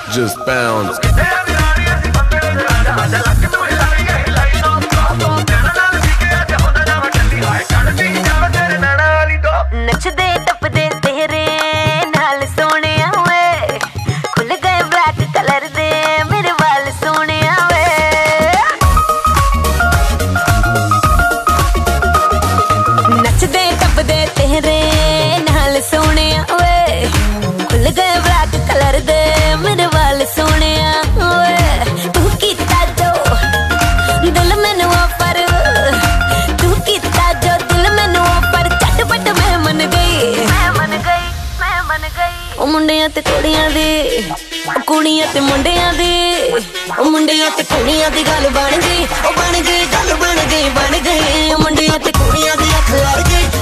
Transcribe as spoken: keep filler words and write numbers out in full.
just bounce. नचदे टपदे तेरे नाल सोने वे खुल गए ब्लैक कलर दे मेरे वाल सोने वे नचदे टपदे तेरे नाल सोने वे खुल गए ब्लैक कलर दे मेरे वाल सोने वे तू कीता जो दिल मैनू ऑफर तू कीता जो दिल मैनू ऑफर झटपट मैं मन गई मैं मन गई मैं मन गई ओ मुंडियां ते कुड़ियां दी कुड़ियां ते मुंडियां दी ओ मुंडियां ते कुड़ियां दी गल बन गई ओ बन गई गल बन गई बन गई ओ मुंडियां ते कुड़ियां दी अख लड़ गई